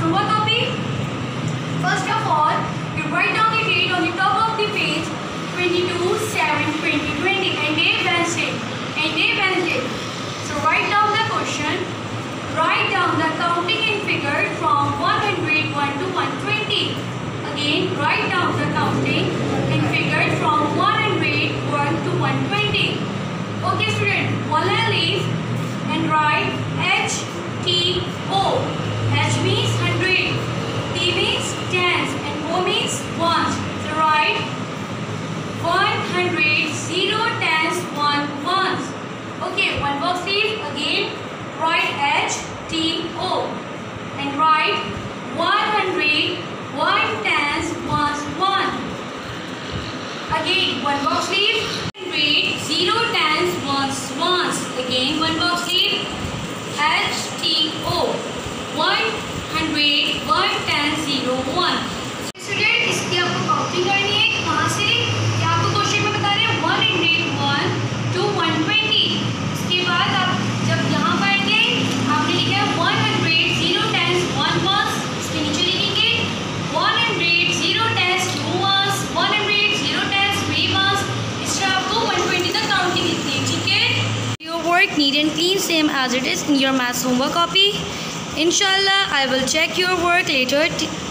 homework copy? First of all, you write down the date on the top of the page, 22/7/2020, and day Wednesday. So write down the question. Write down the counting in figure from 101 to 120. Again, write down the counting in figure from 101 to 120. Okay, student. One line leave and write HTO. H means 100, T means tens, and O means ones. So write 100, 0 tens, 1 ones. Okay, one box leave. Again, write HTO and write 100, 1 tens, 1 1. Again, one box leave. 0 tens, 1s, ones. Again, one box leave. HTO 100, 1 10, 0 1. Student, इसकी आपको counting करनी है कहाँ से? कि आपको question में बता रहे हैं 101 to 120. इसके बाद आप जब यहाँ पर आएंगे, आपने लिखा है 100, 0 tens, 1 ones. इसके नीचे लिखेंगे 100, 0 tens, 2 ones, 100, 0 tens, 3 ones. इस तरह आपको 120 तक काउंटिंग लिखनी है, ठीक है? Your work neat and clean, same as it is in your maths homework copy. Inshallah, I will check your work later.